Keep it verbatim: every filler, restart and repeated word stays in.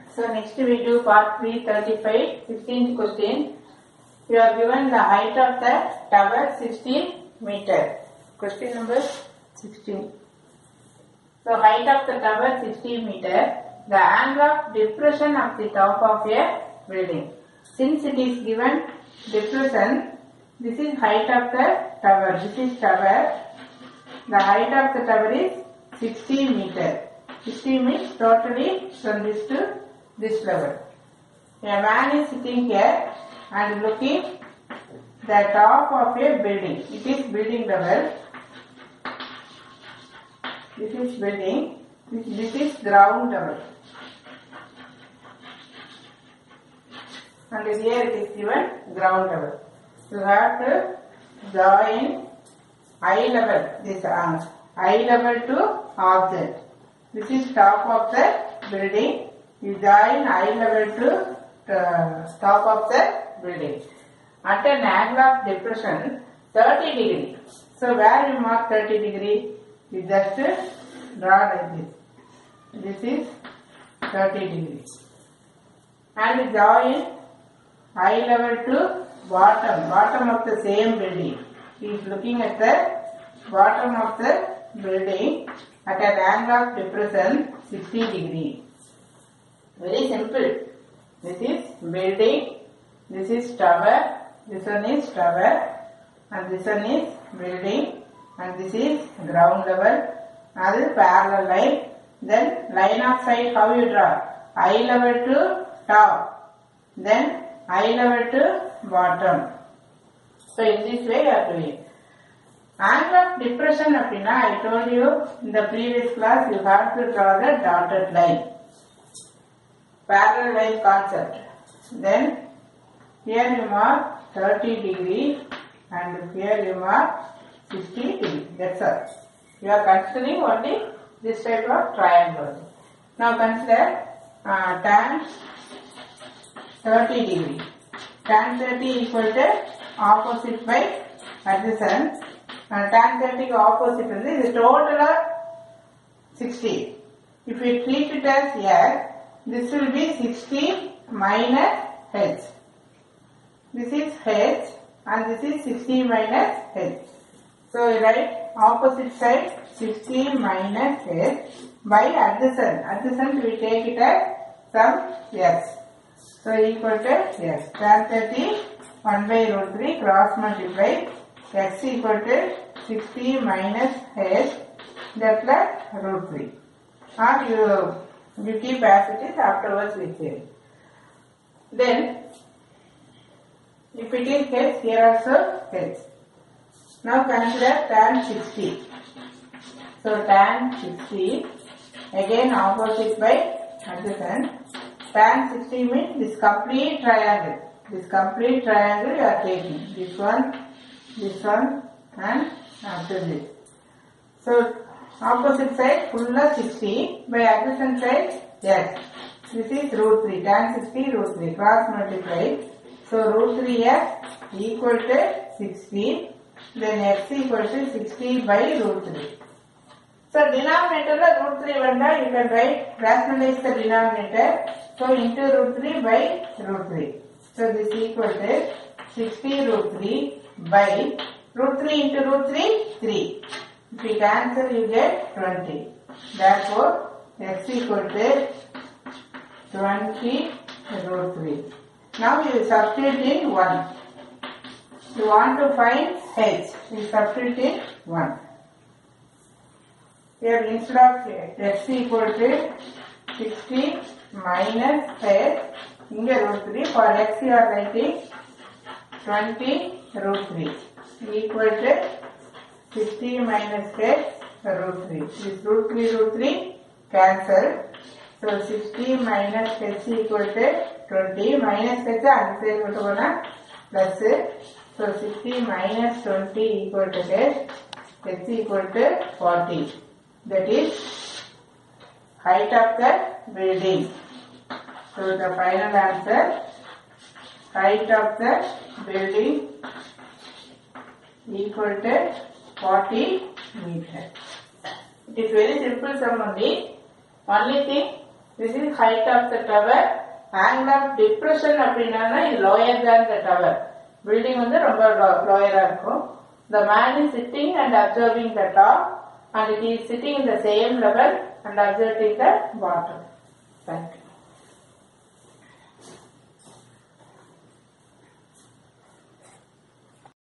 So next we do part three thirty-five, sixteenth question. You are given the height of the tower sixteen meter. Question number sixteen. So height of the tower sixteen meter. The angle of depression of the top of a building. Since it is given depression, this is height of the tower. This is tower. The height of the tower is sixty meter. sixty means totally from this to this level. A man is sitting here and looking the top of a building. It is building level. This is building. This, this is ground level. And here it is given ground level. You have to join eye level. This uh, eye level to object. This is top of the building. You join eye level to uh, top of the building. At an angle of depression thirty degree. So where you mark thirty degree, you just draw like this. This is thirty degree. And you join eye level to bottom, bottom of the same building. He is looking at the bottom of the building at an angle of depression sixty degree. Very simple. This is building, this is tower, this one is tower, and this one is building, and this is ground level, and this parallel line. Then line of sight, how you draw? Eye level to top, then eye level to bottom. So in this way you are doing. Angle of depression apina, I told you in the previous class you have to draw the dotted line. Parallel line concept. Then here you mark thirty degree and here you mark sixty degree. That's all. You are considering only this type of triangle. Now consider uh, tan thirty degree. Tan thirty equal to opposite by adjacent. And tan thirty opposite is the total of sixty. If we treat it as here, this will be sixty minus h. This is h and this is sixty minus h. So we write opposite side sixty minus h by adjacent. Adjacent we take it as some x. So equal to x. Tan thirty one by root three cross multiply x equal to sixty minus h that plus root three. Or you You keep as it is, afterwards we change. Then, if it is h, here also h. Now consider tan sixty. So tan sixty, again opposite by adjacent. Tan sixty means this complete triangle. This complete triangle you are taking. This one, this one, and after this. So, opposite side full of sixty, by adjacent side x. This is root three, tan sixty root three, cross multiply. So root three x equal to sixty, then x equal to sixty by root three. So denominator root three vanda, you can write, rationalize the denominator. So into root three by root three. So this equal to sixty root three by root three into root three, three. If you cancel, you get twenty. Therefore, x equal to twenty root three. Now you substitute in one. You want to find h. You substitute in one. Here instead of x equal to sixty minus h, in the root three, for x you are writing twenty root three equal to sixty minus h root three. This root three root three cancel. So sixty minus h equal to twenty. Minus h and say equal to one plus. So sixty minus twenty equal to h. H equal to forty. That is height of the building. So the final answer, height of the building equal to forty meter. It is very simple sum only. Only thing, This is height of the tower. Angle of depression அப்படின்னா is lower than the tower. Building வந்து ரொம்ப lower இருக்கும். The man is sitting and observing the top, and he is sitting in the same level and observing the bottom. Thank you.